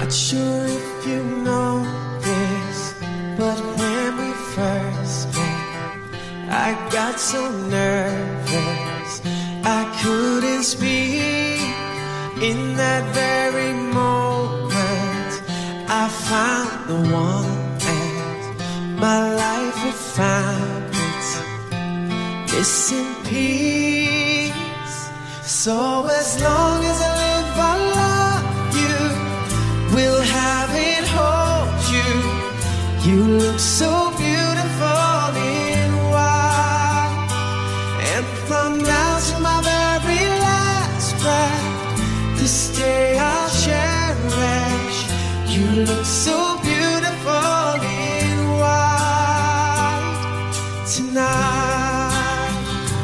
Not sure if you know this, but when we first met, I got so nervous I couldn't speak. In that very moment I found the one, and my life had found its missing piece. So as long as I live, I love you, will have it, hold you. You look so beautiful in white, and from now to my very last breath, this day I'll cherish. You look so beautiful in white tonight.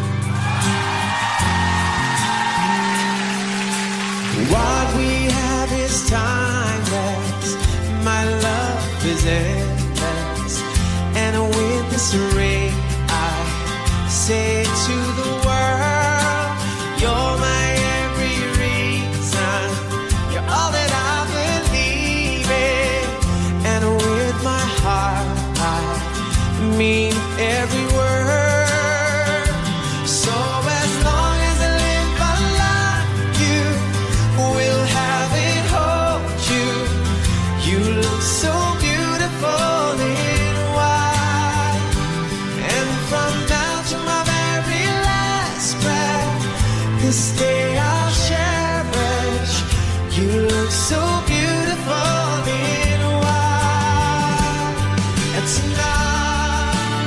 What we have is timeless, my love is endless, and with this ring I say to the world, you're my every reason, you're all that I believe in, and with my heart I mean every word. So as long as I live, I love you, will have it, hold you. You look so beautiful in white, and from now to my very last breath, this day I'll cherish. You look so beautiful in white, and tonight,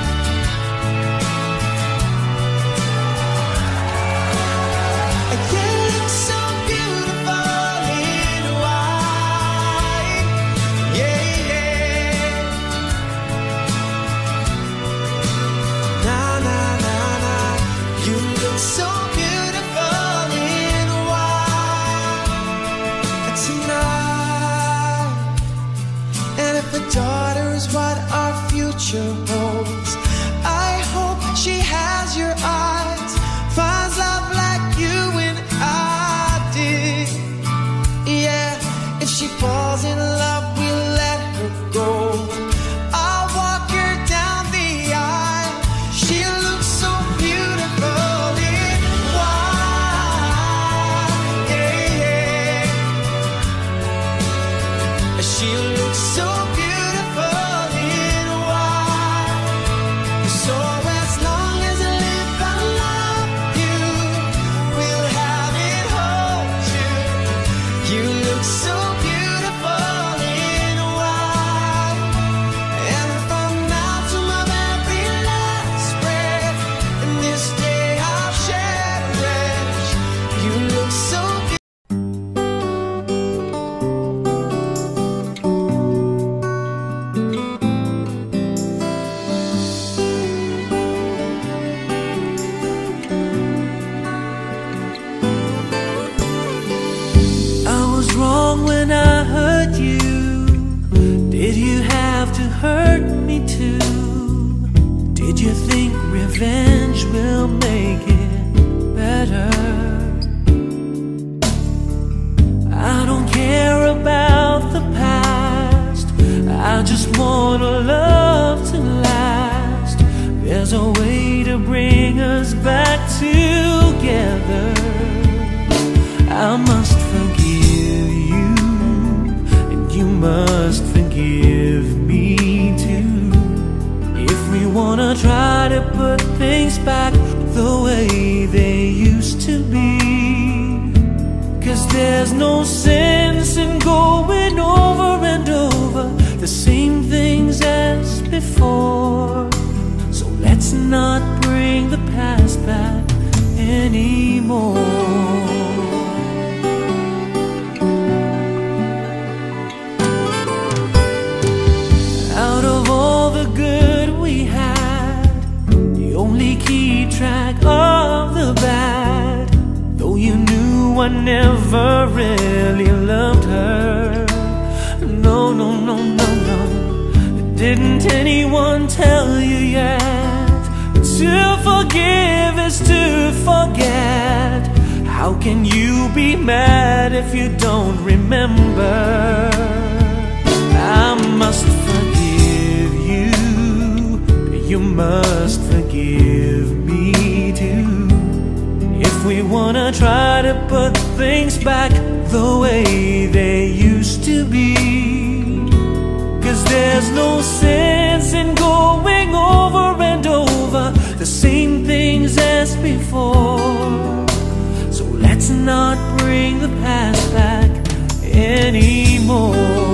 you look so beautiful in white, yeah, yeah. Na na na na, you look so beautiful in white tonight. And if a daughter is what our future holds, I hope she has your eyes, finds love like you and I did. Yeah, if she falls in love, we'll let her go. I'll walk her down the aisle. She looks so beautiful in white, yeah, yeah. She looks so beautiful in white. So as long as I live, I love you, will have it, hold you. You look so beautiful in white, and from now to my very last breath, and this day I'll cherish. You look so beautiful. I was wrong when I hurt you. Did you have to hurt me too? Did you think revenge will make it better? I don't care about the past, I just want a love to last. There's a way to bring us back together. I must forgive you, and you must forgive me too. If we wanna try to put things back the way they used to be, 'cause there's no sense in going over and over the same things as before. So let's not bring the past back anymore. Out of all the good we had, you only keep track of the bad. Though you knew I never really loved her. No, no, no, no, no. Didn't anyone tell you yet? To forgive is to forget. How can you be mad if you don't remember? must forgive me too, if we wanna try to put things back the way they used to be. 'Cause there's no sense in going over and over the same things as before. So let's not bring the past back anymore.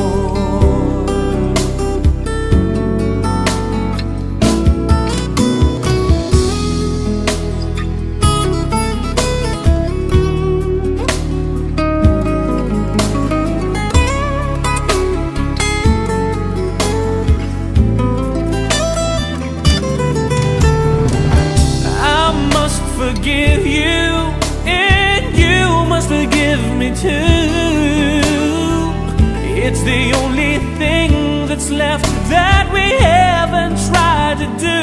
Forgive you, and you must forgive me too. It's the only thing that's left that we haven't tried to do.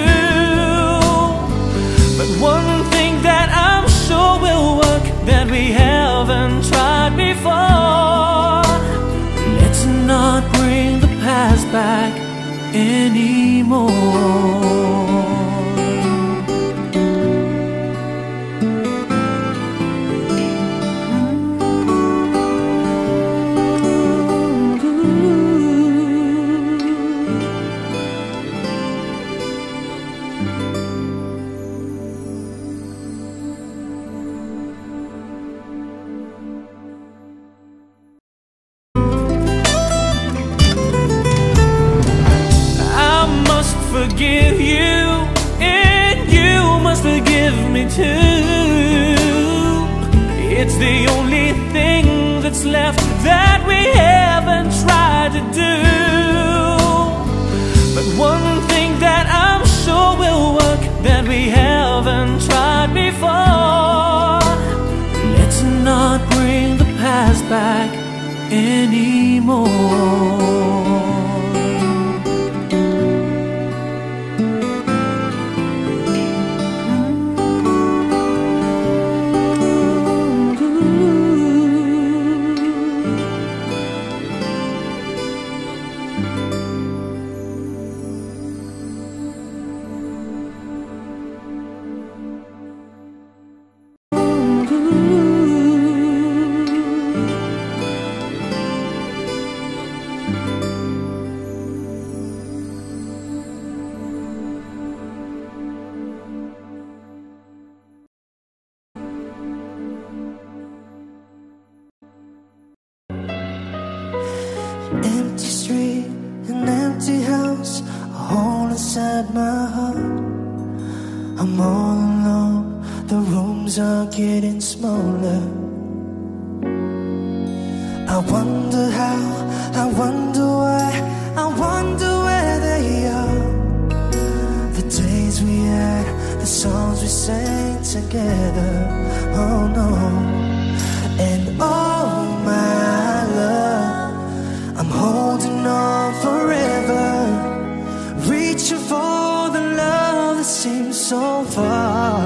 But one thing that I'm sure will work that we haven't tried before. Let's not bring the past back anymore. Forgive you, and you must forgive me too. It's the only thing that's left that we haven't tried to do. But one thing that I'm sure will work that we haven't tried before. Let's not bring the past back anymore. Empty street, an empty house, a hole inside my heart. I'm all alone, the rooms are getting smaller. I wonder how, I wonder why, I wonder where they are. The days we had, the songs we sang together. Oh no. And oh my love, I'm holding on forever, reaching for the love that seems so far.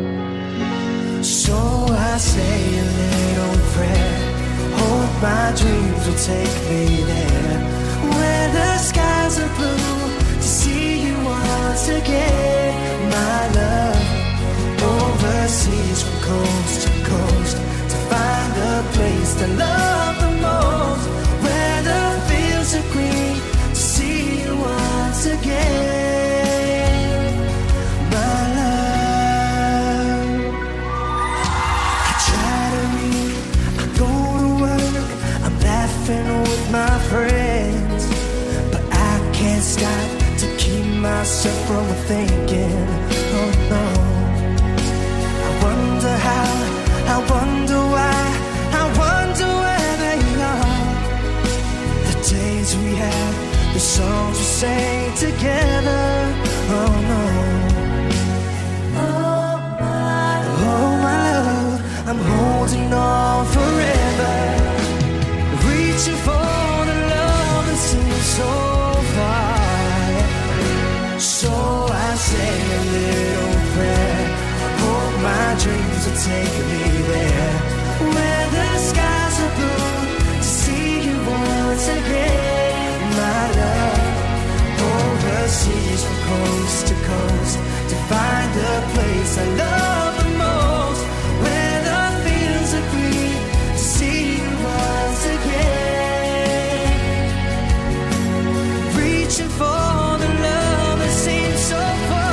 So I say a little prayer, hope my dreams will take me there, where the skies are blue, to see you once again. My love, overseas from coast to coast, to find a place to love the most, where the fields are green, to see you once again. My love, I try to read, I go to work, I'm laughing with my friends, but I can't stop to keep myself from thinking. Oh no. I wonder how, I wonder why, I wonder where they are. The days we had, the songs we sang together. Oh no. Oh my love, I'm holding on forever, reaching for the love that seems so far. So I say a little prayer, hope my dreams will take me there, where the skies are blue, to see you once again. My love, overseas seas from coast to coast to find the place I love the most, where the fields are green, to see you once again. Reaching for the love that seems so far.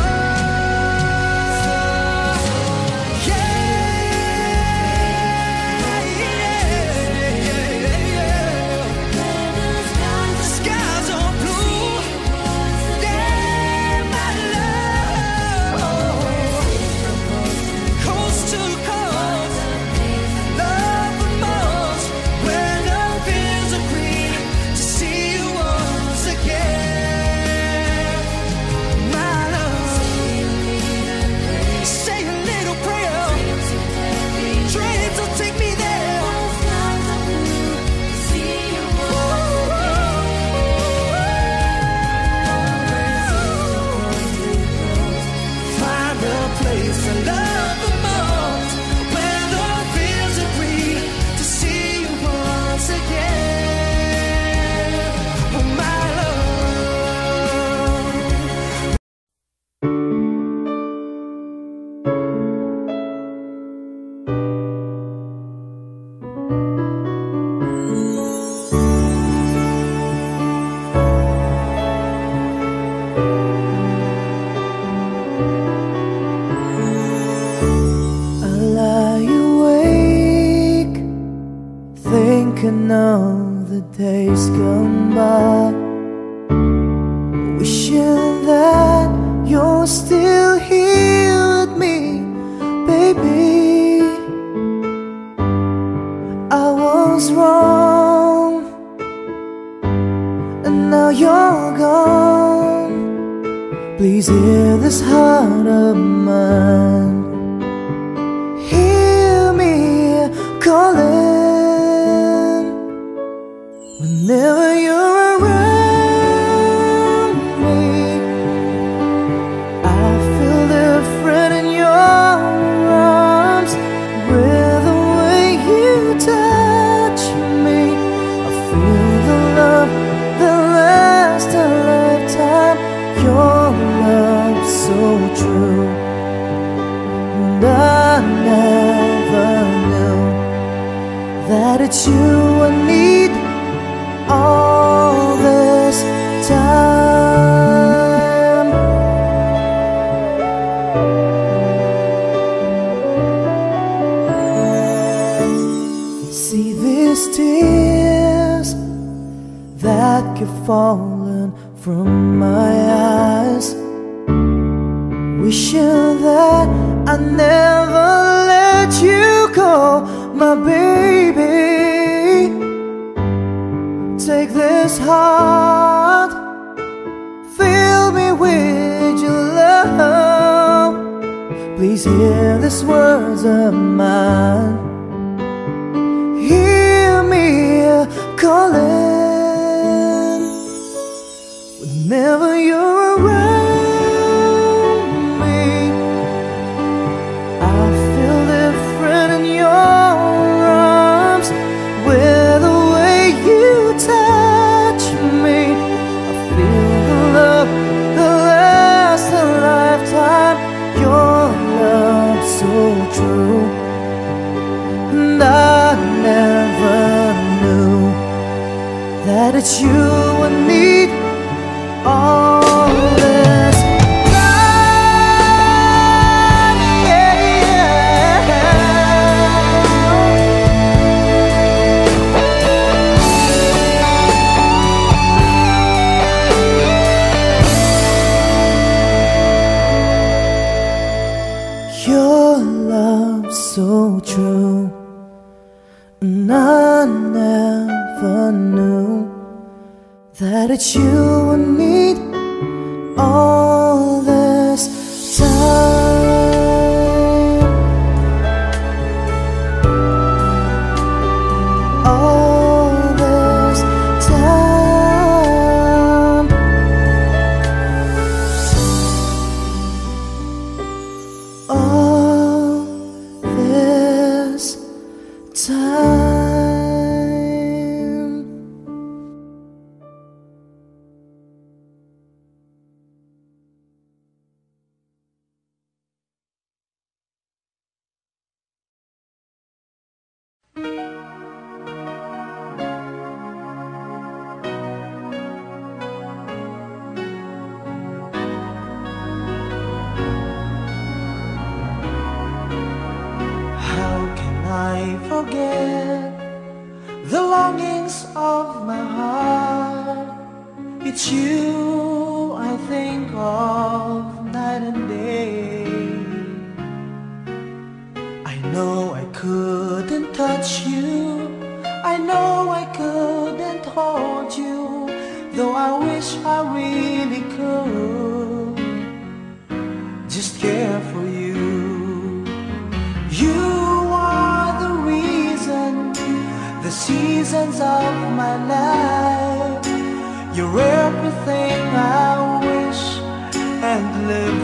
Thinking of the days gone by, wishing that you're still here with me, baby. I was wrong, and now you're gone. Please hear this heart of mine, hear me calling. Whenever you're around me, I feel different in your arms. With the way you touch me, I feel the love that lasts a lifetime. Your love so true, and I never knew that it's you I need all this time. See these tears that keep falling from my eyes, wishing that I never let you go, my baby. Take this heart, fill me with your love. Please hear these words of mine, hear me calling. Whenever you're around me, I feel different in your arms. With the way you touch me, I feel the love that lasts a lifetime. Your love so true, and I never knew that it's you I need all this time. Yeah, your love so true, and I never knew that it's you I need all this time. All this time. All this time. I forget the longings of my heart, it's you I think of night and day. I know I couldn't touch you, I know I couldn't hold you, though I wish I really could just care for you. You are the reason, the seasons of my life. You're everything I wish and live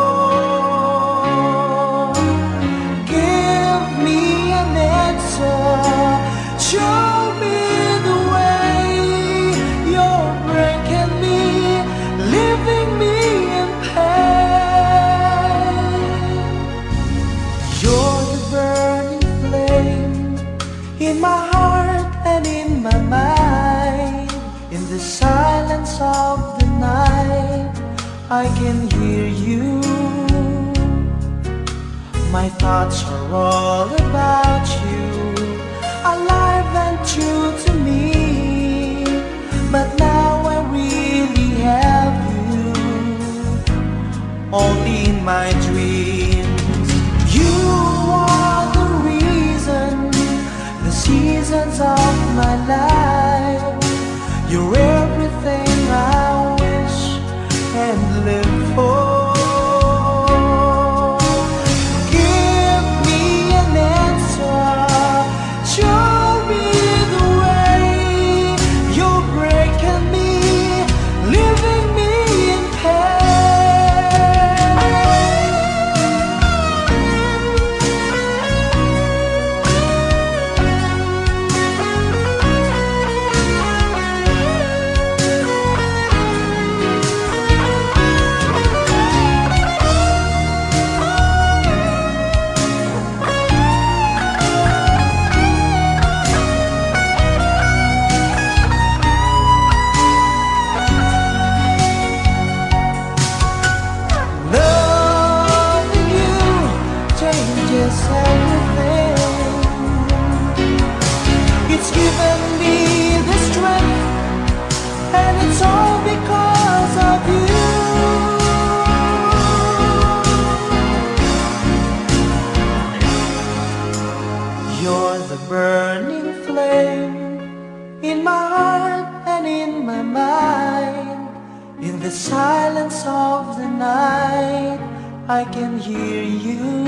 for. Give me an answer, show me the way. You're breaking me, leaving me in pain. You're the burning flame in my heart and in my mind. In the silence of the night, I can hear you. My thoughts are all about you, alive and true to me. But now I really have you, only in my dreams. You are the reason, the seasons of my life. You're everything I wish and live for. Give me an answer, show me the way. You're breaking me, leaving me in it's given me the strength, and it's all because of you. You're the burning flame in my heart and in my mind. In the silence of the night, I can hear you.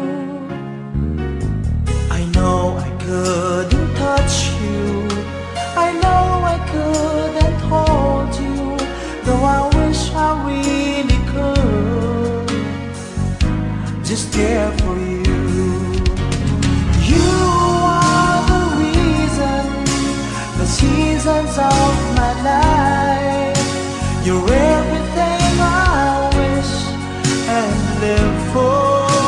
I know I couldn't touch you, I know I couldn't hold you, though I wish I really could just care for you. You are the reason, the seasons of my life. You're everything I wish and live for.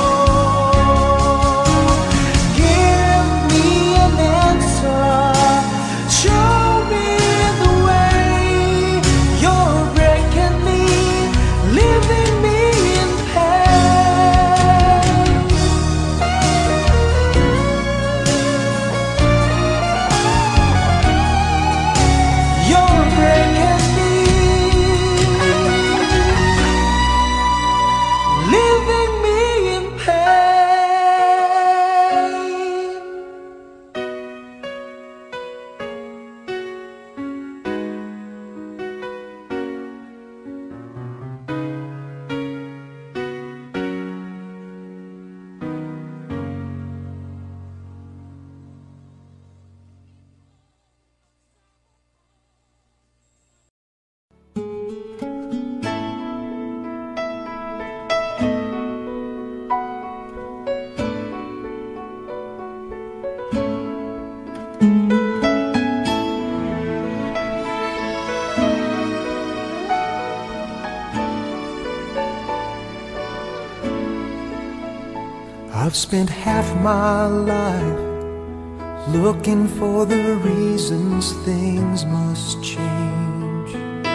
I've spent half my life looking for the reasons things must change,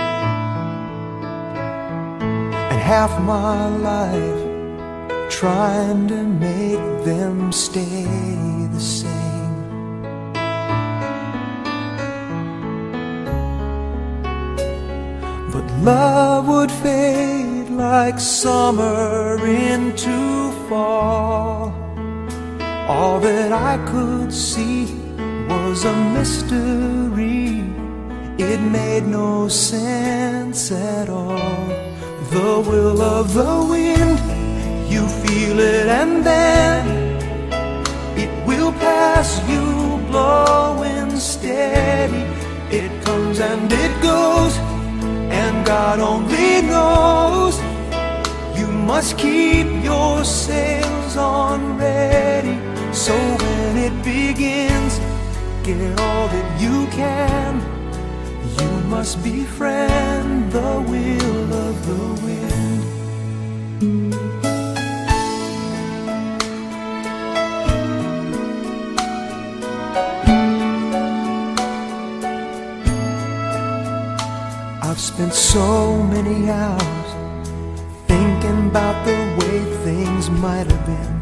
and half my life trying to make them stay the same. But love would fade like summer into fall. All that I could see was a mystery. It made no sense at all. The will of the wind, you feel it and then it will pass you, blowing steady. It comes and it goes, and God only knows. You must keep your sails on ready, so when it begins, get all that you can. You must befriend the will of the wind. I've spent so many hours thinking about the way things might have been,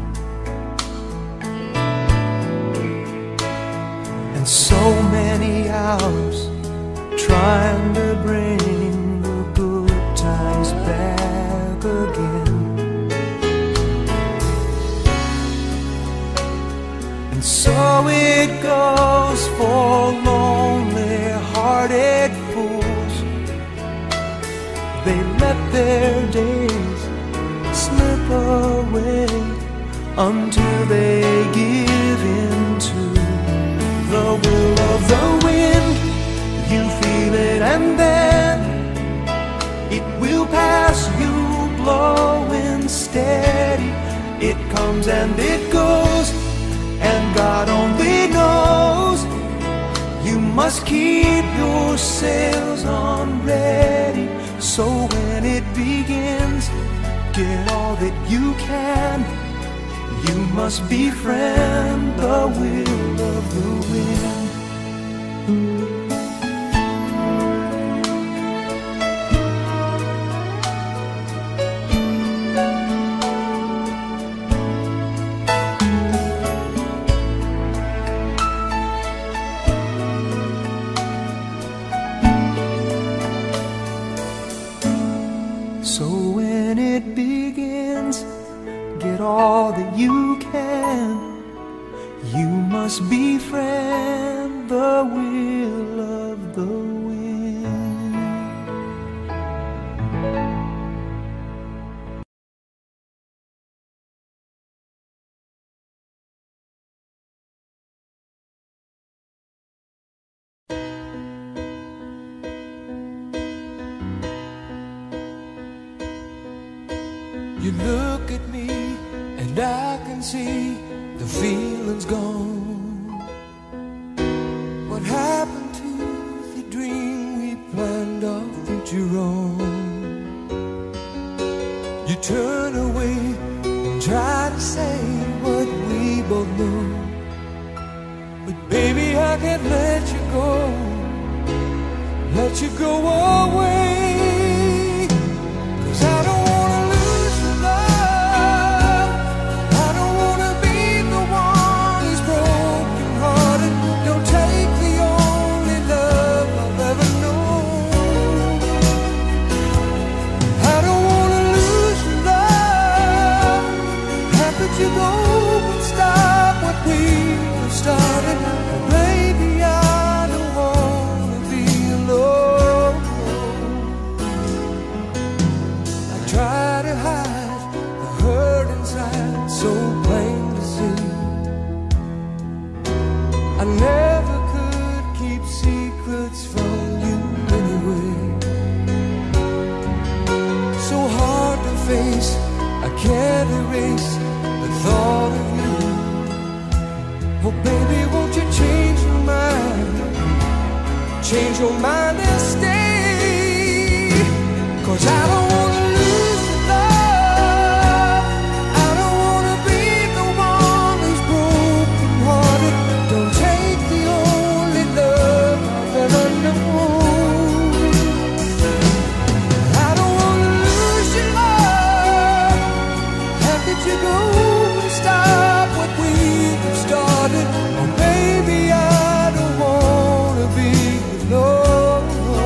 and so many hours trying to bring the good times back again. And so it goes for lonely-hearted fools. They let their days slip away until they give in to the will of the wind. You feel it and then it will pass you, blowing steady. It comes and it goes, and God only knows. You must keep your sails on ready, so when it begins, get all that you can. You must befriend the will of the wind. So when it begins, get all that you can. You must befriend the will of the wind. You look at me and I can see the feeling's gone. What happened to the dream we planned our future on? You turn away and try to say what we both know, but baby I can't let you go away. 'Cause I don't wanna lose your love. I don't wanna be the one who's broken hearted. Don't take the only love I've ever known. I don't wanna lose your love. How could you go and stop what we have started? Baby, I don't wanna be alone. I try to hide the hurt inside, so plain to see. I never could keep secrets from you anyway. So hard to face, I can't erase the thought of you. Oh baby, won't you change your mind? Change your mind and stay. 'Cause I don't wanna lose your love. I don't wanna be the one who's broken hearted. Don't take the only love I've ever known. I don't wanna lose your love. How could you go and stop what we have started? started. Oh baby, I don't wanna be alone.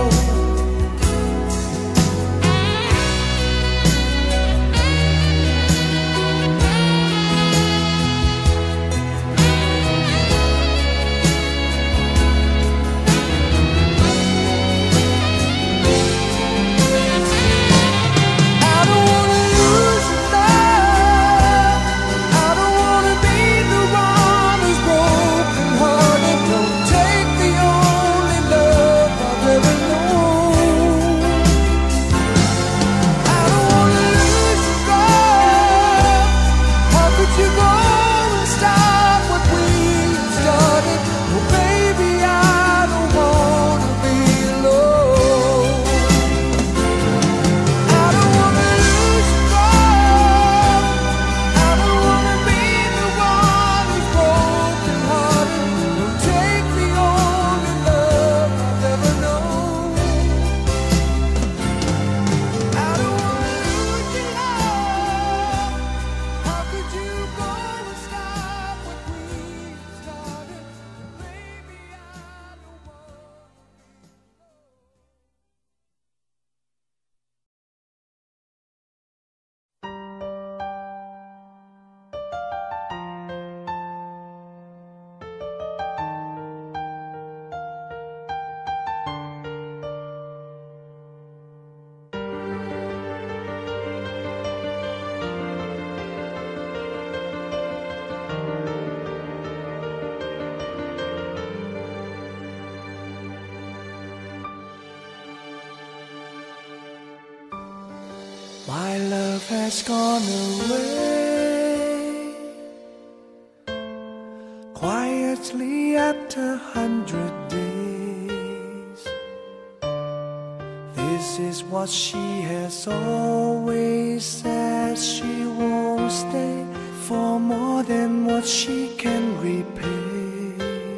My love has gone away quietly after 100 days. This is what she has always said. She won't stay for more than what she can repay.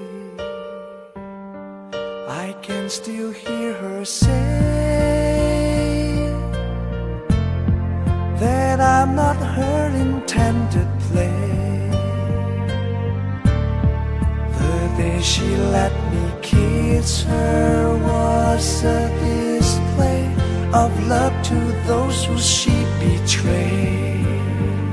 I can still hear her say that I'm not her intended play. The day she let me kiss her was a display of love to those who she betrayed.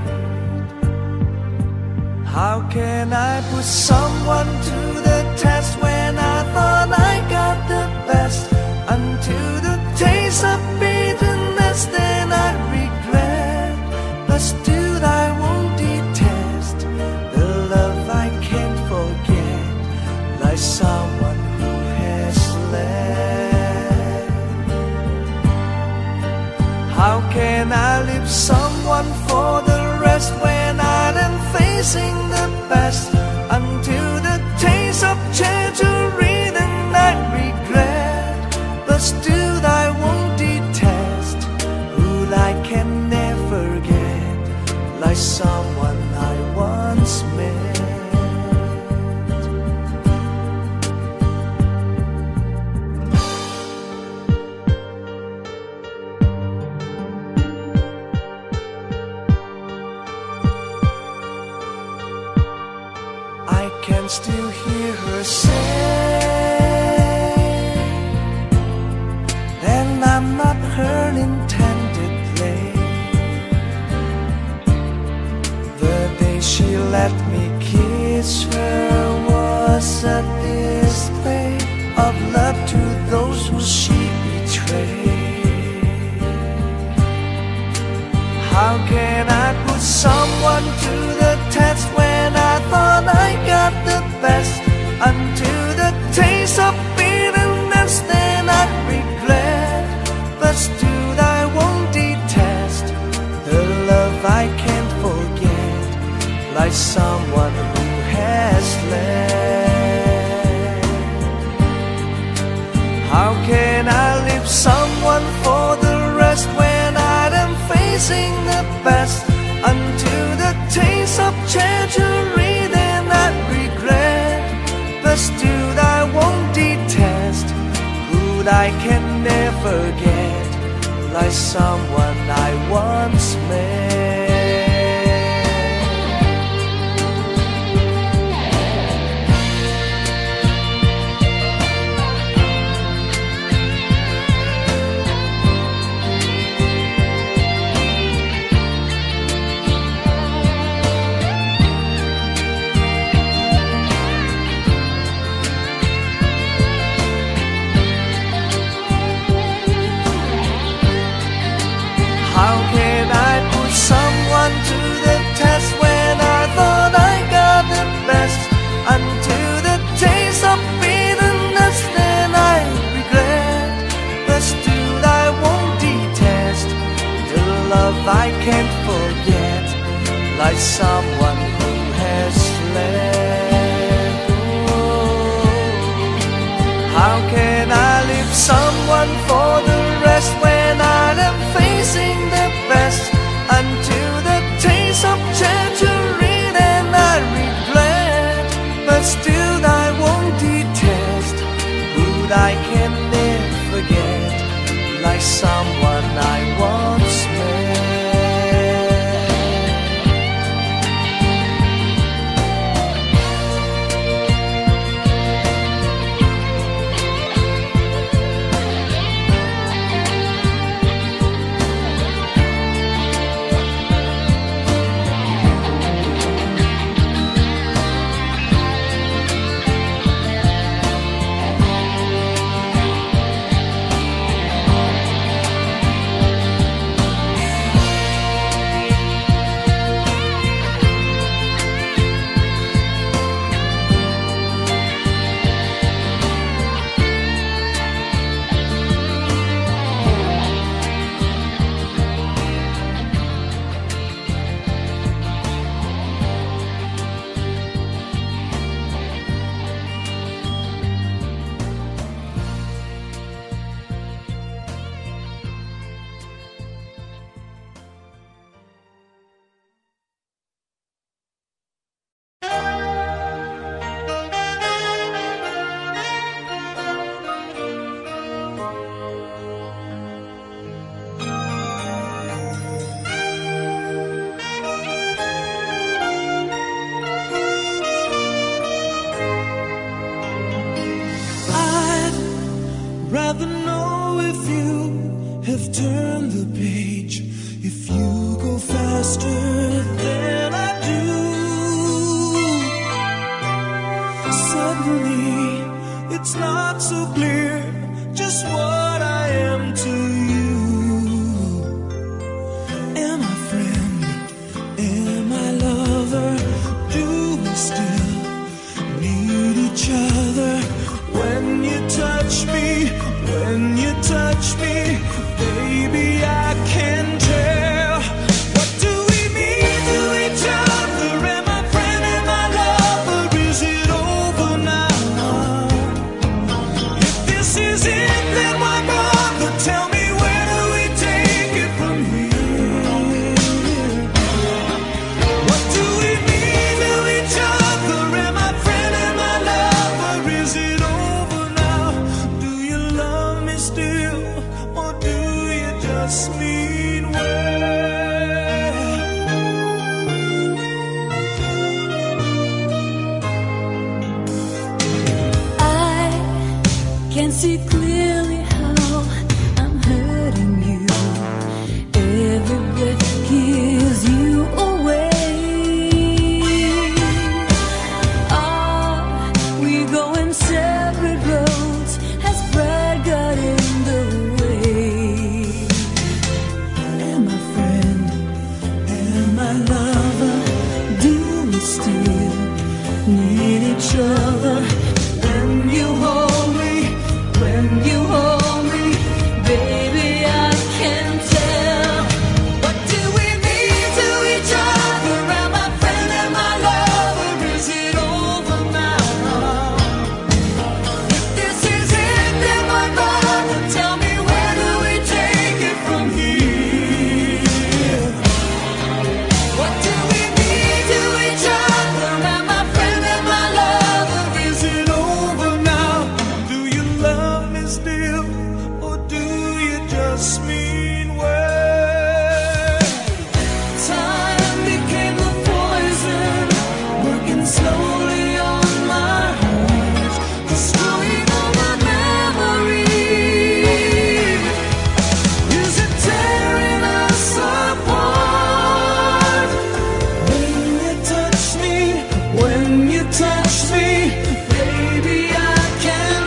How can I put someone to the test when I thought I got the best? Until the taste of bitterness, then I regret. But still I won't detest the love I can't forget, like someone who has left. How can I leave someone for the rest when I am facing the best? Until the taste of treasury, then I regret. But still I won't detest who I can never get, like someone I once met. I can still hear her say, and I'm not her intended play. The day she let me kiss her was a display of love to those who she betrayed. How can I put someone to the test when I thought I got the best? Until the taste of bitterness, then I regret. But still I won't detest the love I can't forget, like someone who has left. How can I leave someone for the rest when I am facing the best? Until the taste of treasury, then I regret. But still I won't detest who I can never get, like someone I once met. like someone who has let go. How can I leave someone for the rest when I am facing the best? Until the taste of tangerine and I regret, but still I won't detest who I can never forget, like someone I once met. Rather know if you have turned the page, if you go faster than I do. Suddenly, it's not so clear just what I am to you. Am I friend? Am I lover? Do we still need each other? When you touch me, when you touch me, baby, I can tell. What do we mean to each other? Am I friend, am I lover? Is it over now? If this is it, then why bother? Tell me, where do we take it from here? What do we mean to each other? Am I friend, am I lover? Is it over now? Do you love me still, or do you just mean well? I can see clearly how I'm hurting you. Every breath gives you away. We go in separate roads as pride got in the way. Am I friend? Am I lover? Do we still need each other? When you hold me, when you hold me, baby, I can tell. What do we mean to each other? Am I friend, am I lover? Is it over now? If this is it, then why bother? Tell me, where do we take it from here? What do we mean to each other? Am I friend, am I lover? Is it over now? Do you love me still, or do you just mean well? Time became the poison, working slowly on my heart, destroying all my memories. Is it tearing us apart? When you touch me, when you touch me, baby, I can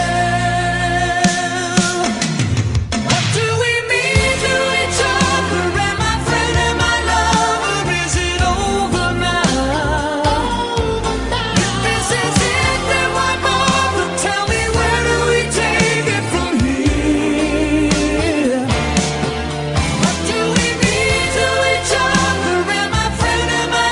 tell. What do we mean to each other? Am I friend, am I lover? Is it over now? If this is it, then why bother? Tell me, where do we take it from here? What do we mean to each other? Am I friend, am I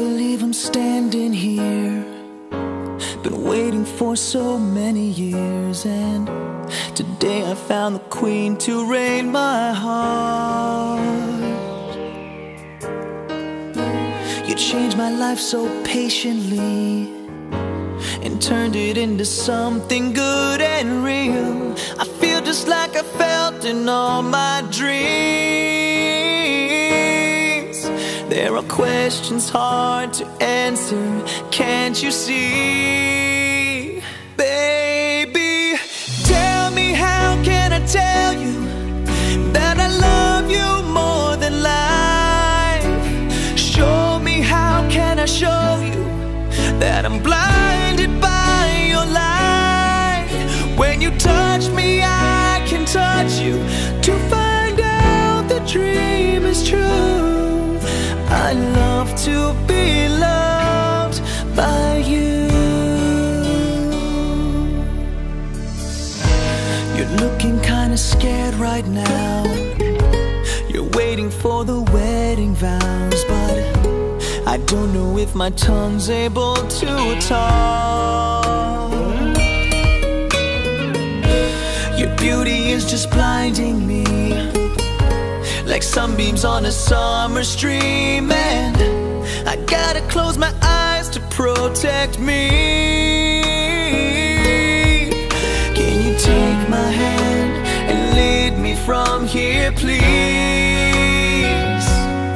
believe I'm standing here. Been waiting for so many years, and today I found the queen to reign my heart. You changed my life so patiently and turned it into something good and real. I feel just like I felt in all my dreams. There are questions hard to answer, can't you see? Baby, tell me, how can I tell you that I love you more than life? Show me, how can I show you that I'm blinded by your light? When you touch me, I can touch you to find out the dream is true. I love to be loved by you. You're looking kinda scared right now. You're waiting for the wedding vows, but I don't know if my tongue's able to talk. Your beauty is just blinding me, like sunbeams on a summer stream, and I gotta close my eyes to protect me. Can you take my hand and lead me from here, please?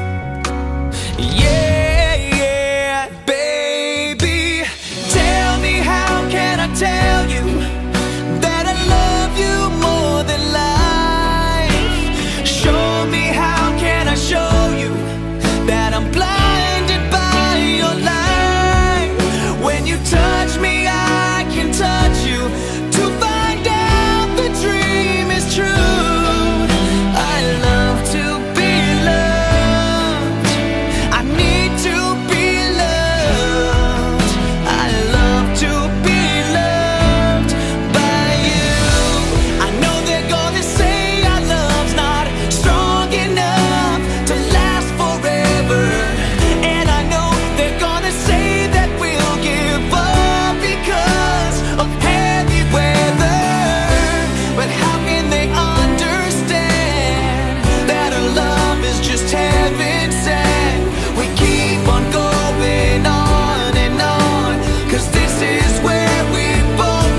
Yeah, baby, tell me, how can I tell you that I love you more than life? Show me, how can I show you that I'm blinded by your light? When you touch me, I can touch you to find out the dream is true. I love to be loved. I need to be loved. I love to be loved by you. I know they're gonna say our love's not strong enough to last forever, and I know they're gonna say that we'll give up because of heavy weather. But how can they understand that our love is just heaven sent? We keep on going on and on, 'cause this is where we both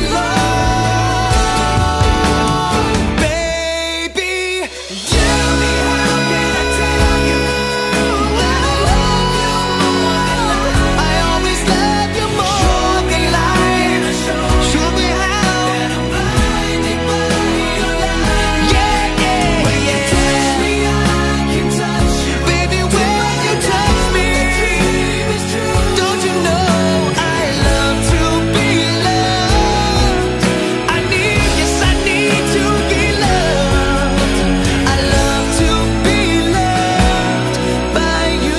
belong. Baby, tell me, how can I tell you that I love you more than life? I always love you more than life. Show me how that I'm blinded by your light. Yeah, when you touch me, I can touch you. Baby, when you touch me, don't you know I love to be loved? I need, yes, I need to be loved. I love to be loved by you.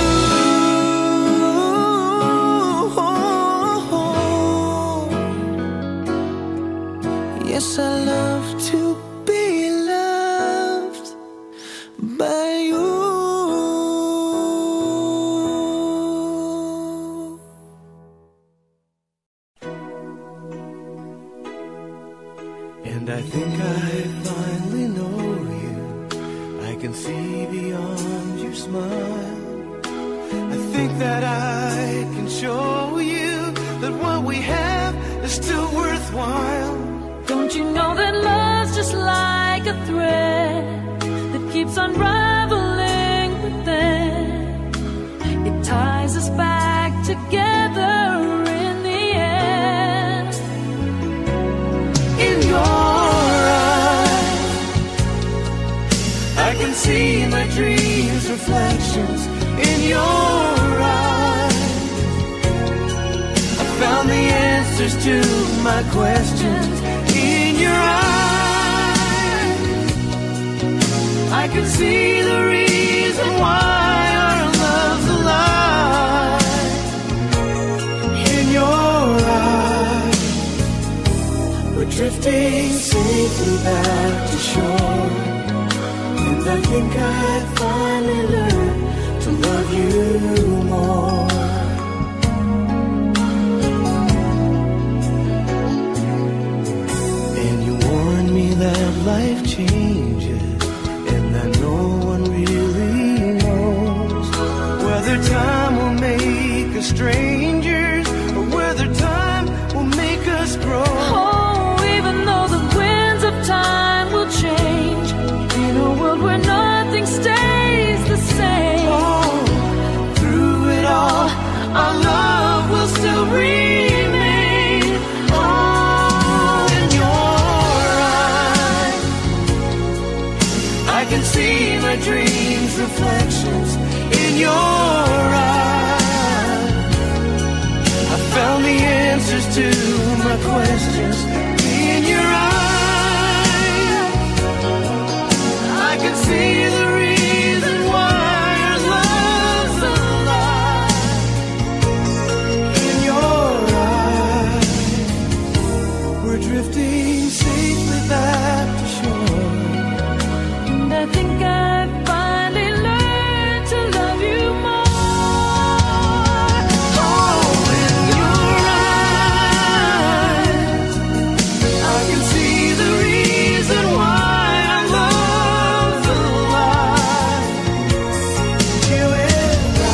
Yes, I love to be loved by you. And I think I finally know you. I can see beyond your smile. I think that I can show you that what we have is still worthwhile. Don't you know that love's just like a thread that keeps unraveling within? It ties us back together in the end. In your eyes, I can see my dreams' reflections. In your eyes, I found the answers to my questions. In your eyes, I can see the reason why our love's alive. In your eyes, we're drifting safely back to shore. And I think I finally learned to love you more. strangers, or whether time will make us grow. Oh, even though the winds of time will change, in a world where nothing stays the same. Oh, through it all, our love will still remain. Oh, in your eyes, I can see my dreams' reflections in your eyes. I found the answers to my questions in your eyes. I can see the reason why our love's alive. In your eyes, we're drifting safely back to shore. And I think I finally learned to love you more. Oh, in your eyes, I can see the reason why our love's alive. You and I.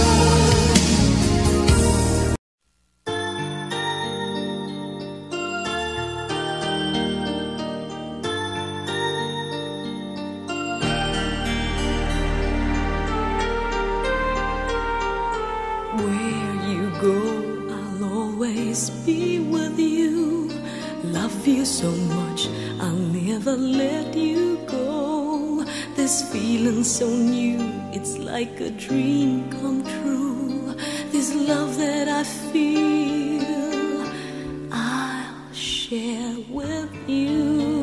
Where you go, I'll always be with you. Love you so much, I'll never let you go. This feeling so new, it's like a dream come true. This love that I feel, I'll share with you.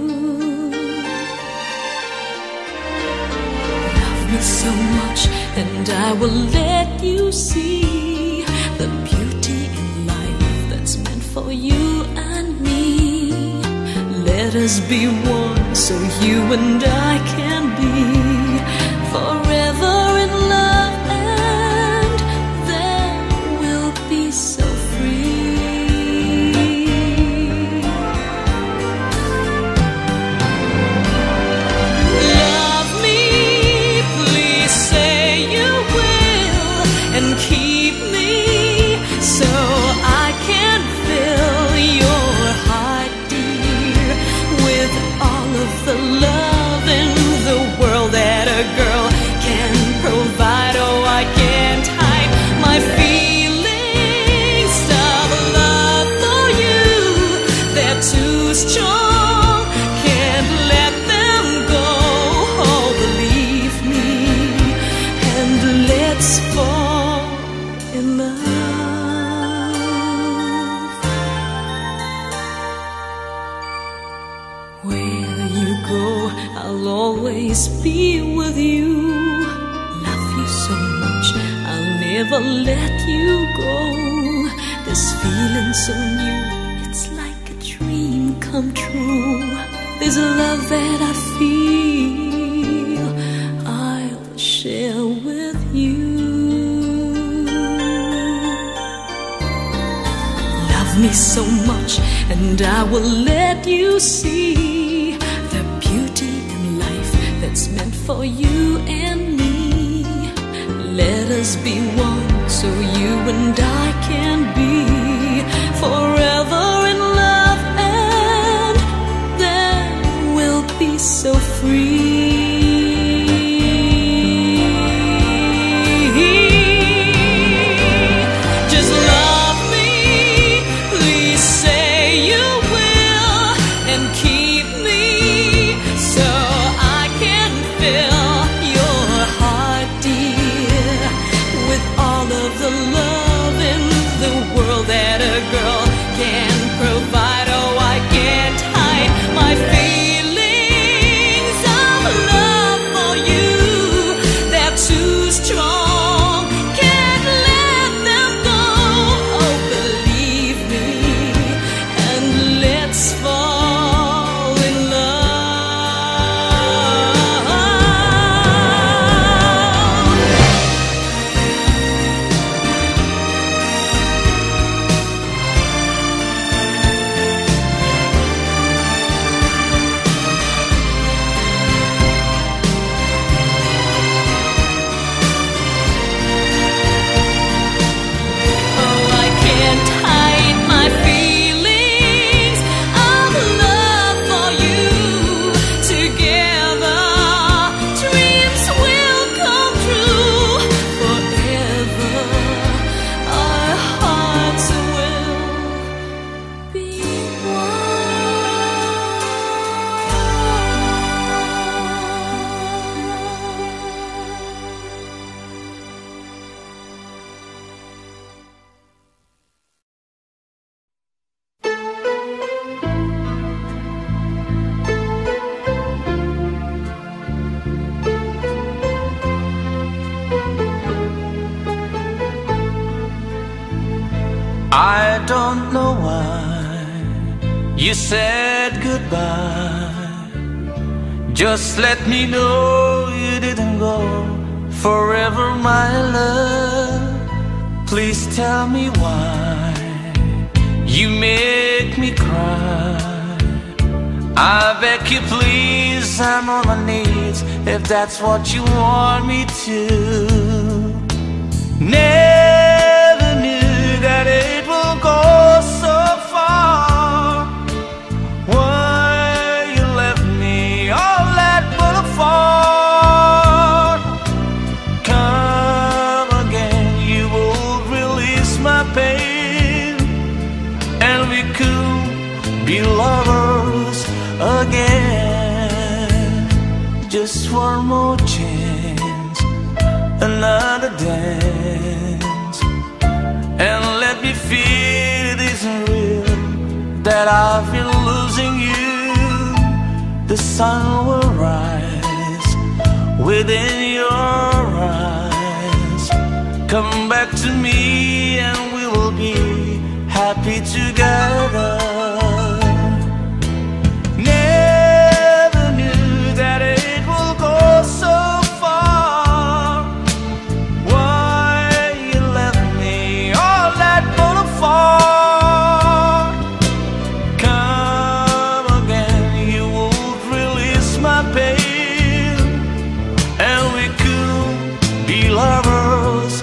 Love me so much, and I will let you see the beauty in life that's meant for you and me. Let us be one, so you and I can be forever in love, and then we'll be so free. Love me, please say you will, and keep me so I can fill your heart, dear, with all of the love in the world that a girl can provide. Oh, I can't hide my feelings of love for you. They're too strong, can't let them go. Oh, believe me, and let's fall in love. Where you go, I'll always be with you. Love you so much, I'll never let you go. This feeling so new, it's like a dream come true. This love that I feel, I'll share with you. Love me so much, and I will let you see the beauty in life that's meant for you and me. Let us be one, so you and I can be forever in love, and then we'll be so free. Just love me, please say you will, and keep me so I can fill your heart, dear, with all of the love in I don't know why you said goodbye. Just let me know you didn't go forever, my love. Please tell me why you make me cry. I beg you please, I'm on my knees if that's what you want me to. Never knew that it will go so far. Why you left me all that but apart. Come again, you will release my pain, and we could be lovers again. Just one more chance, another dance, and let me feel it isn't real that I've been losing you. The sun will rise within your eyes. Come back to me and we will be happy together. Never knew that it will go so far. Why you left me all that but apart. Come again, you would release my pain, and we could be lovers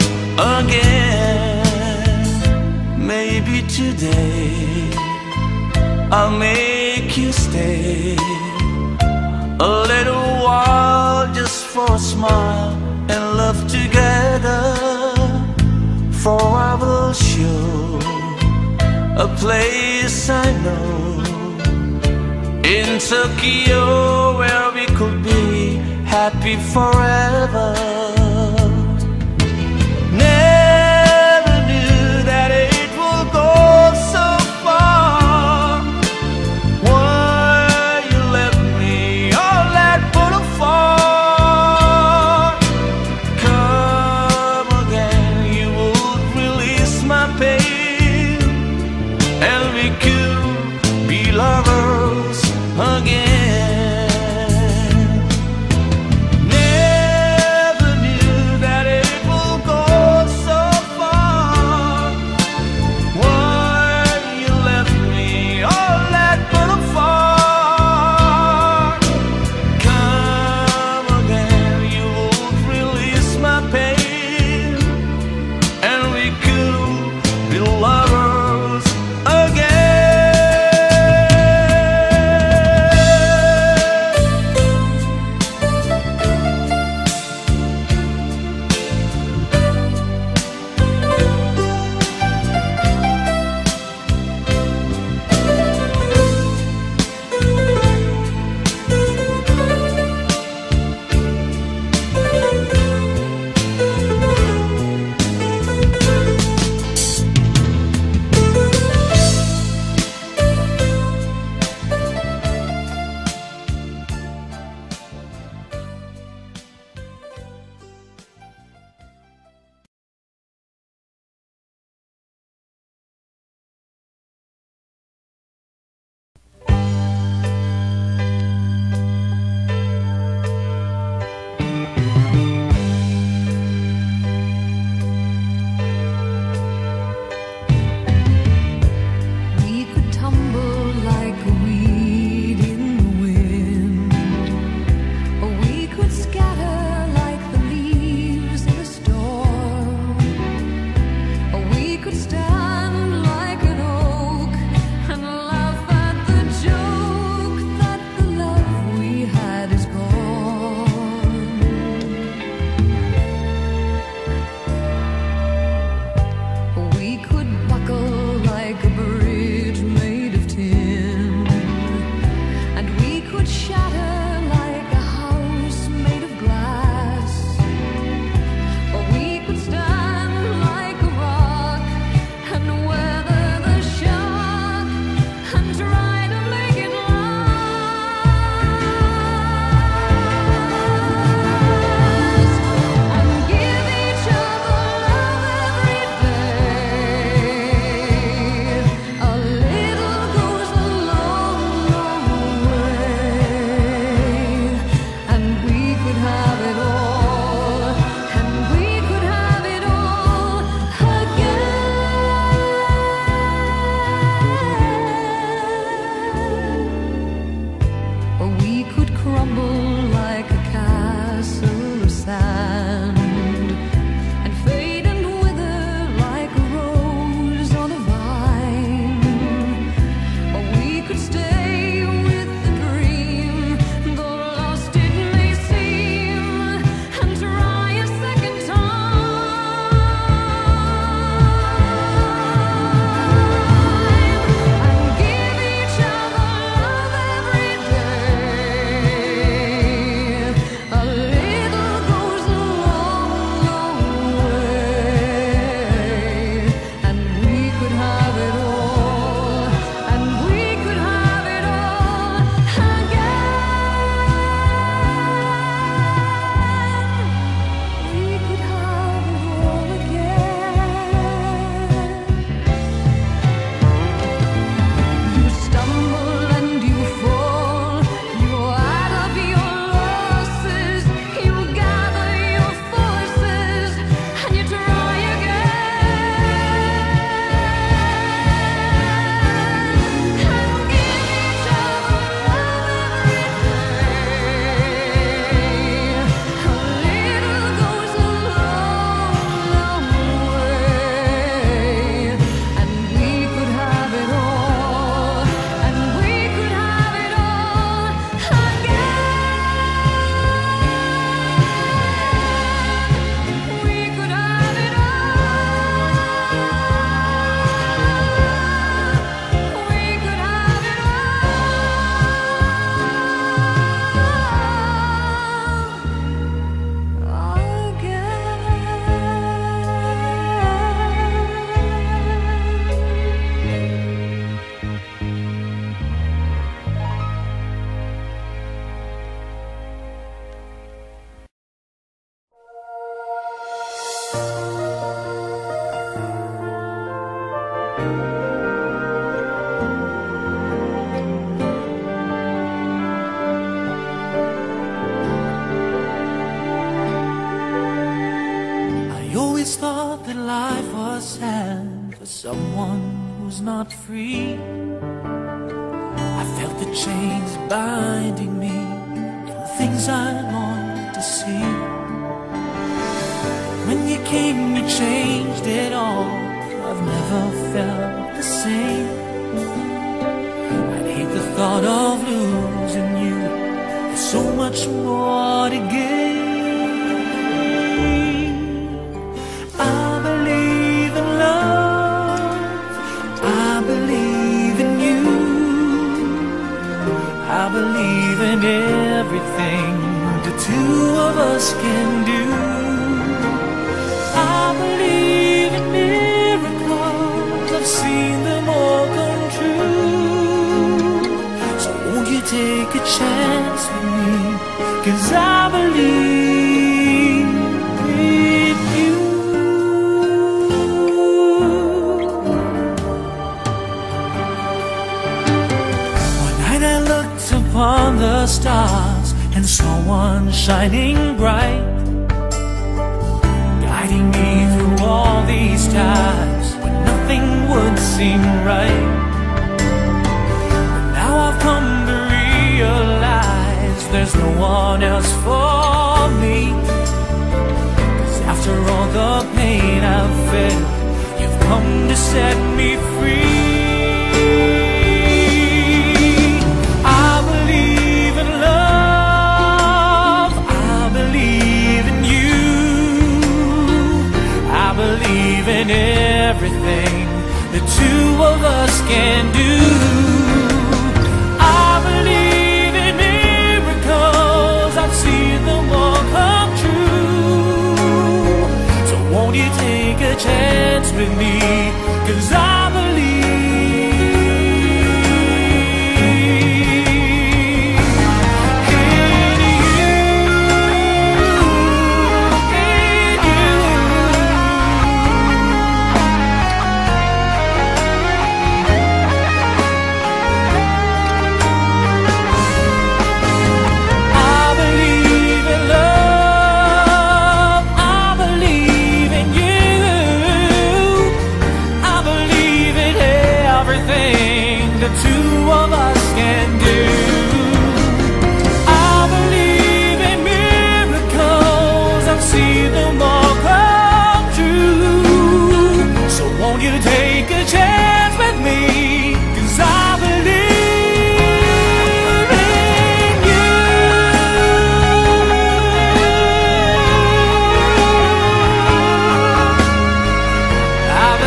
again. Maybe today I'll make you stay a little while, just for a smile and love together. For I will show a place I know in Tokyo where we could be happy forever. Never knew that it will go so far. Why you left me all that but apart. Come again, you would release my pain, and we could be lovers again. Never knew that it will go so far. Why you left me all that but apart. Come again, you would release my pain, and we could be lovers again. I always thought that life was sad for someone who's not free. I felt the chains binding me from things I longed to see. When you came, you changed it all. I've never felt the same. I'd hate the thought of losing you. There's so much more to gain. I believe in love. I believe in you. I believe in everything the two of us can do. I believe in miracles. I've seen them all come true. So won't you take a chance with me? 'Cause I believe in you. One night I looked upon the stars and saw one shining bright, guiding me through all these times when nothing would seem right. But now I've come to realize there's no one else for me. 'Cause after all the pain I've felt, you've come to set me free. I believe in love. I believe in you. I believe in everything the two of us can do. I believe in miracles. I've seen them all come true. So won't you take a chance with me? 'Cause I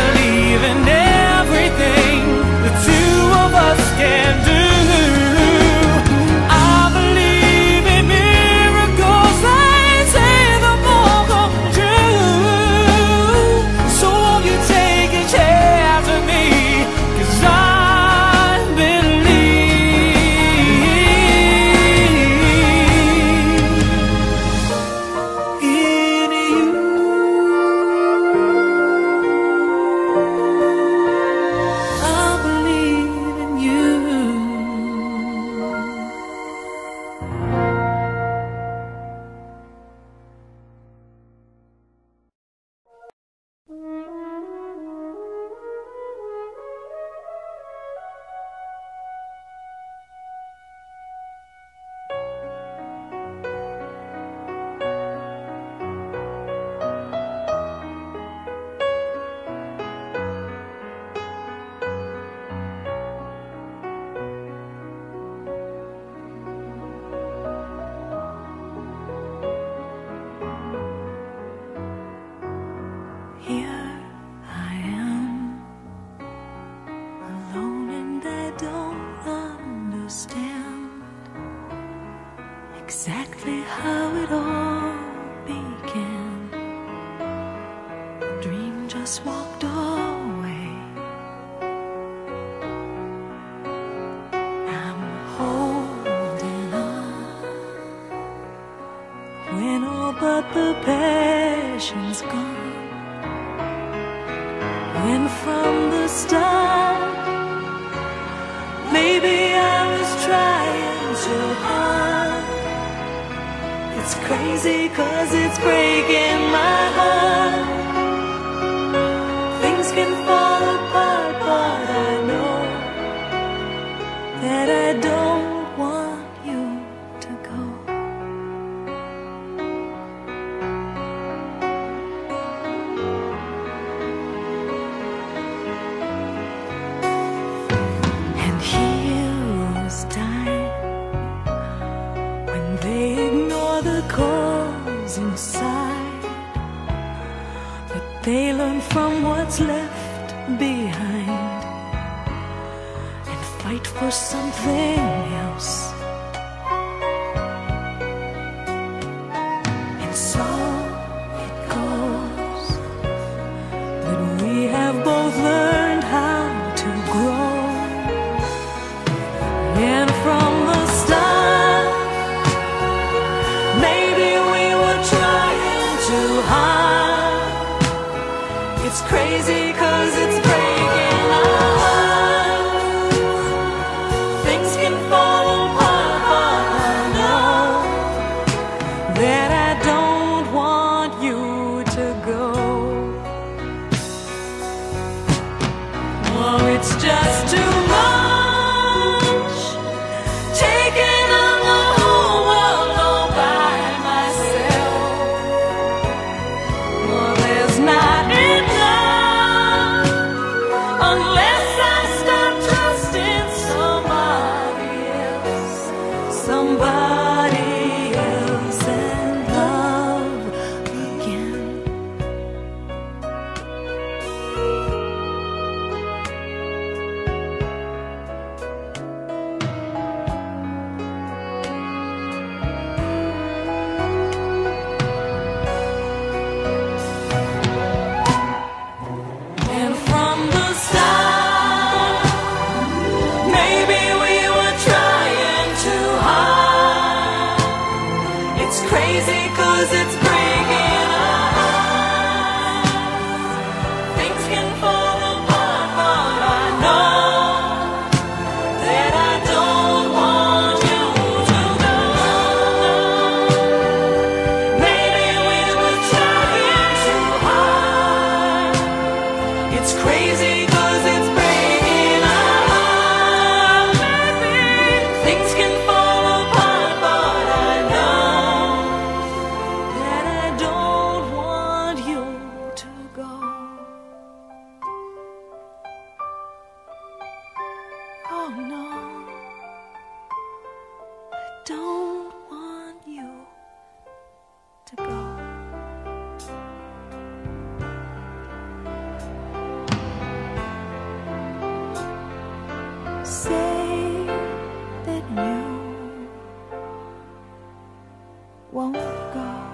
can do. crazy 'cause it's breaking my heart. Things can fall apart, but I know that I don't want you to go. And heroes die when they ignore the cause inside, but they learn from what's left behind and fight for something else. And so it goes, but we have both learned how to grow. And from the start, maybe we were trying too hard. It's crazy 'cause it's breaking our hearts. Things can fall apart, but I know that I don't want you to go. Oh, it's just too much, taking on the whole world all by myself. Well, there's not enough unless I start trusting somebody else, and love again. And from the start, maybe we were trying too hard. It's crazy 'cause it's breaking our hearts. Things can fall apart, but I know that I don't want you to go. Maybe we were trying too hard. It's crazy 'cause it's breaking our hearts. Maybe things can fall apart, but I know that I don't want you to go. Oh no, I don't want you to go. Say that you won't go.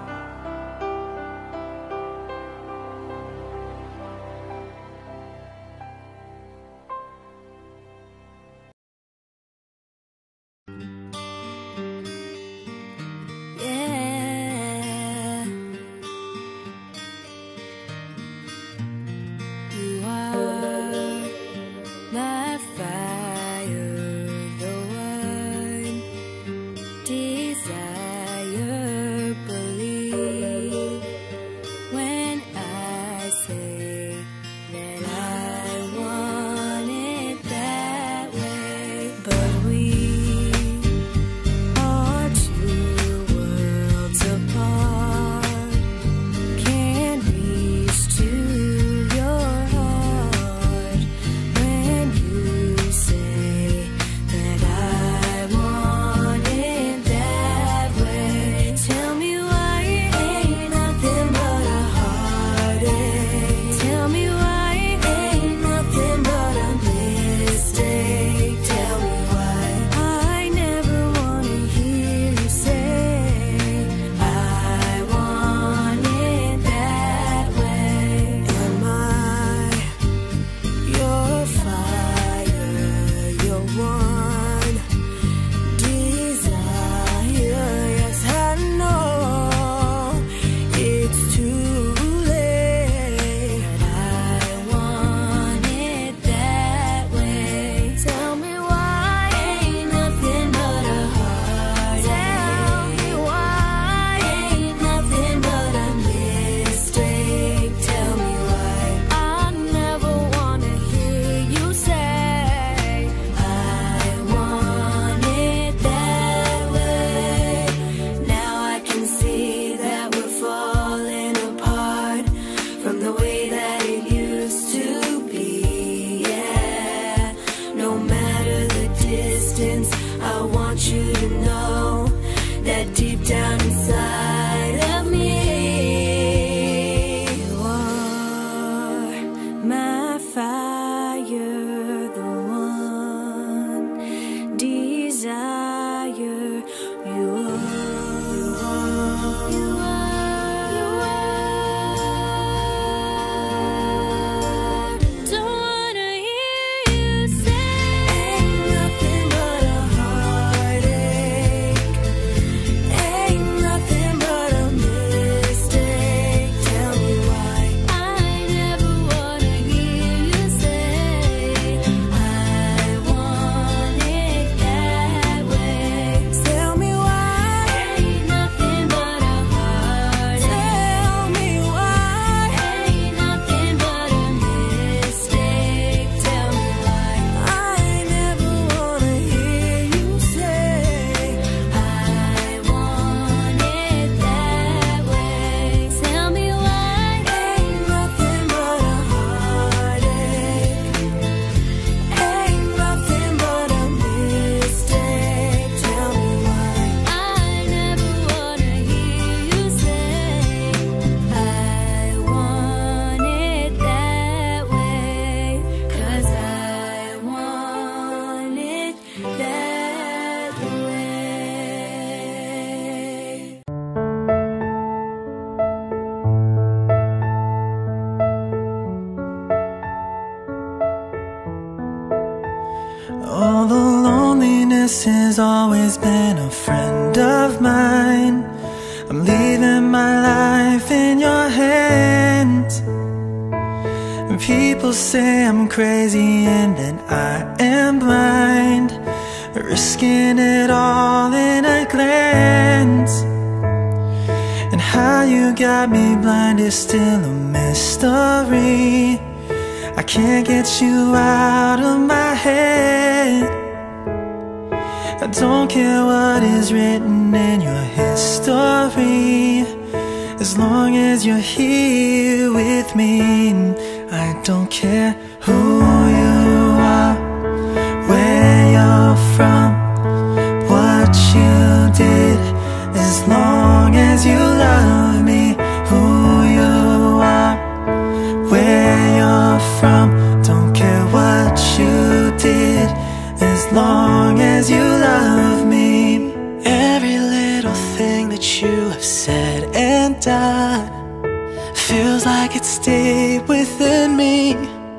All the loneliness has always been a friend of mine. I'm leaving my life in your hands. And people say I'm crazy and that I am blind, risking it all in a glance. And how you got me blind is still a mystery. I can't get you out of my head. I don't care what is written in your history, as long as you're here with me. I don't care who you are, where you're from, what you did, as long as you love me. Who you are, where you're from, don't care what you did, as long as you love me. Every little thing that you have said and done feels like it stayed within me.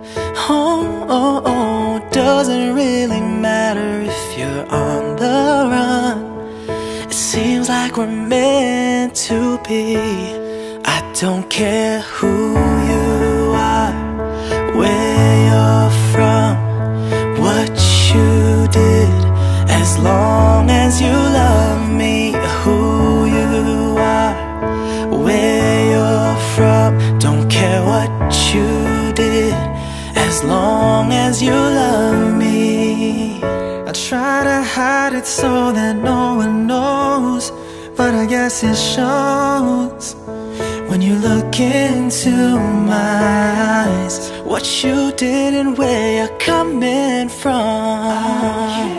Oh, doesn't really matter if you're on the run. It seems like we're meant to be. I don't care who you are, where you're from, what you did, as long as you love me. Who you are, where you're from, don't care what you did, as long as you love me. I try to hide it so that no one knows, but I guess it shows when you look into my eyes, what you did and where you're coming from.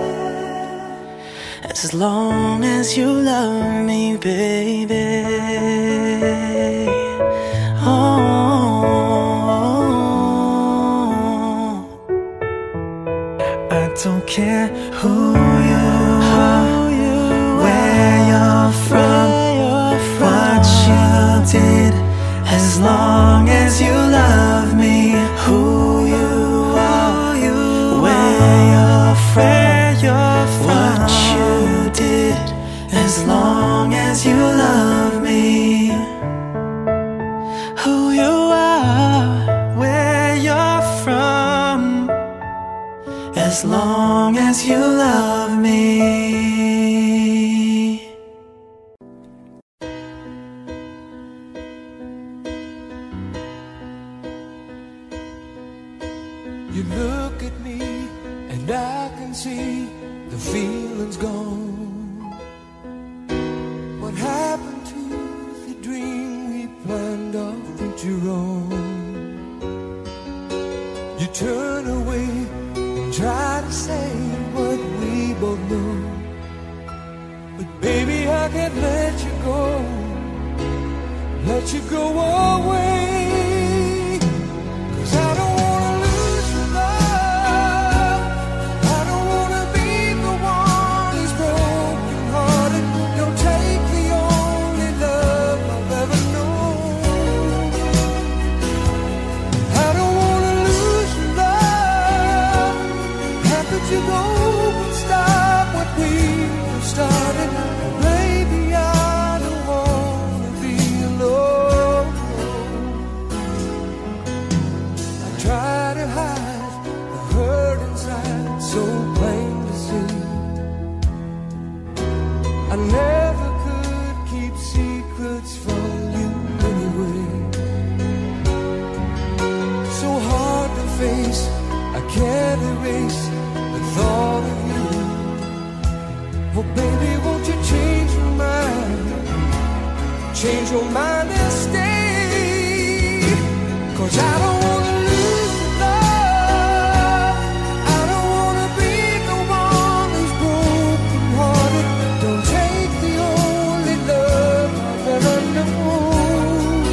As long as you love me, baby. I don't care who you are, where you're from, what you did, as long as you love me. Who you are, where you're from, what you did, as long as you love me. Who you are, where you're from, as long as you love me. You look at me and I can see the feeling's gone. What happened to the dream we planned off future on? You turn away and try to say what we both know, but baby I can't let you go away. 'Cause I don't wanna lose your love. I don't wanna be the one who's broken hearted. Don't take the only love I've ever known. I don't wanna lose your love. How could you go and stop what we started? Baby, I don't wanna be alone. I try to hide the hurt inside, so plain to see. I never could keep secrets from you anyway. So hard to face, I can't erase the thought of you. Oh baby, won't you change your mind? Change your mind and stay. 'Cause I don't wanna lose the love. I don't wanna be the one who's broken hearted. Don't take the only love I've ever known.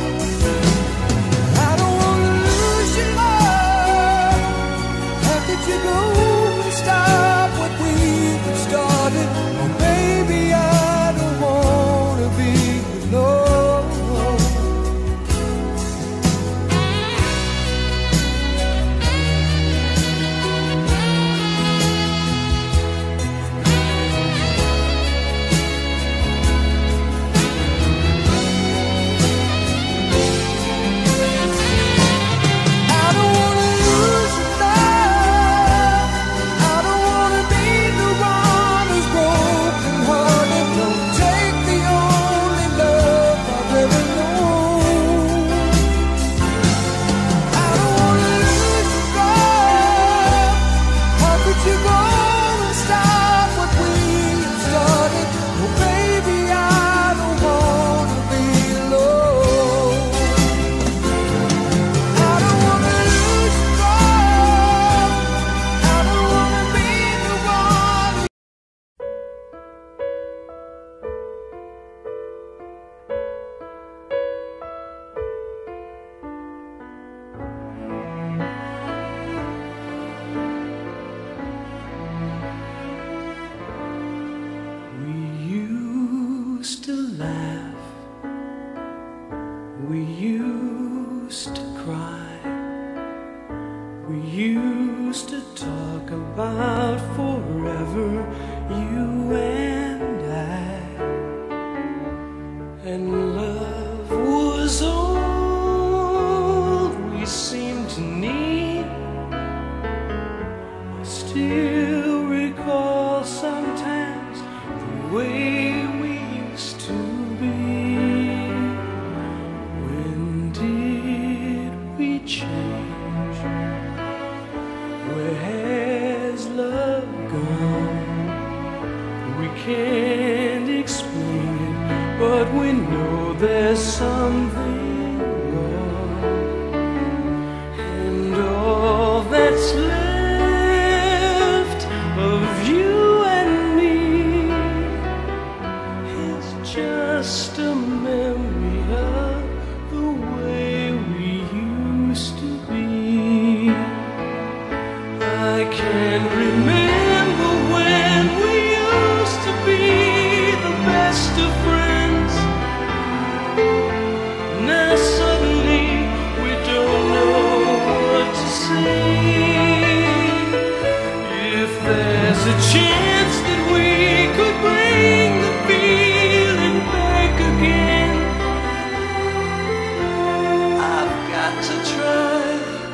I don't wanna lose your love. How could you go and stop what we started? Oh baby, I don't wanna be alone. used to talk about forever, you and I, and love was all we seemed to need. I still recall sometimes the way we used to be. When did we change? Where has love gone? We can't explain it, but we know there's something wrong. And all that's left of you and me is just a memory of the way we used to be. I can't remember when we used to be the best of friends. Now suddenly we don't know what to say. If there's a chance that we could bring the feeling back again, I've got to try.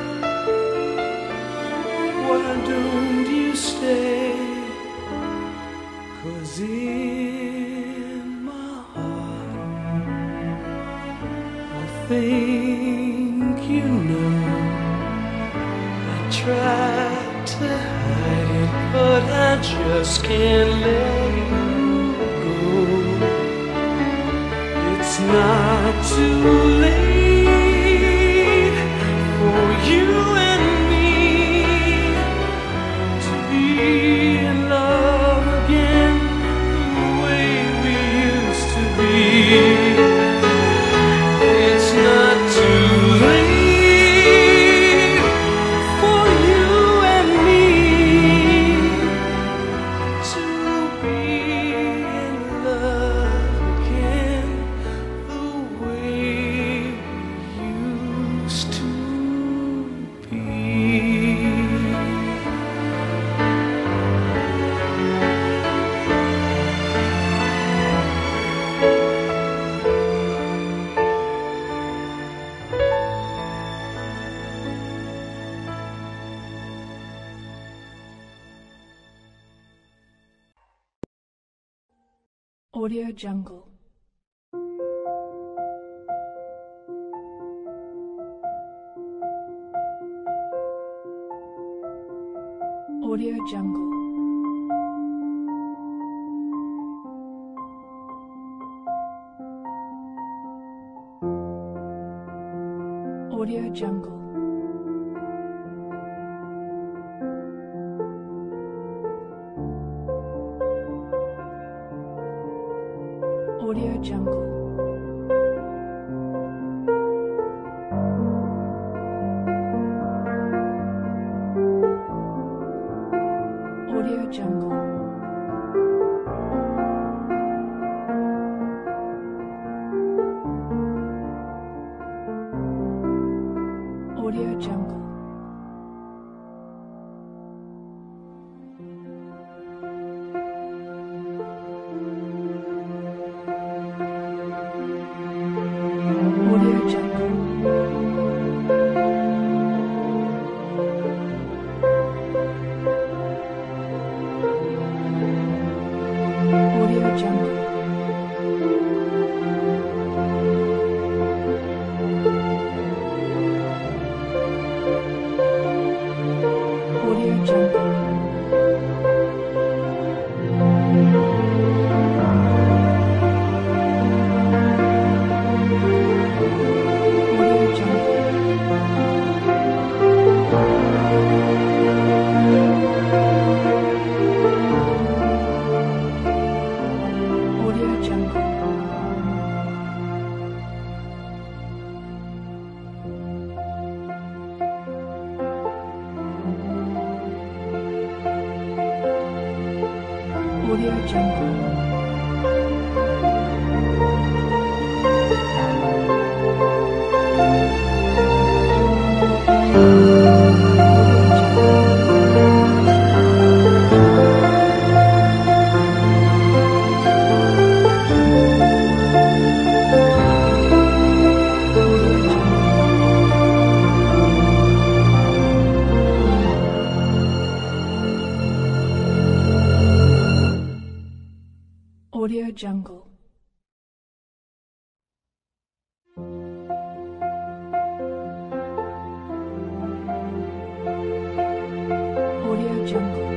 Why don't you stay? 'Cause in my heart I think you know I tried to hide it, but I just can't let you go. It's not too late for you and me to be in love again the way we used to be. It's not too late for you and me to be in love again the way we used to be. Audio Jungle. Audio Jungle. Audio Jungle. Audio Jungle. Audio Jungle. Audio Jungle. Audio Jungle. Audio Jungle. Audio Jungle. Audio Jungle. Audio Jungle. Audio Jungle. Audio Jungle. Audio Jungle.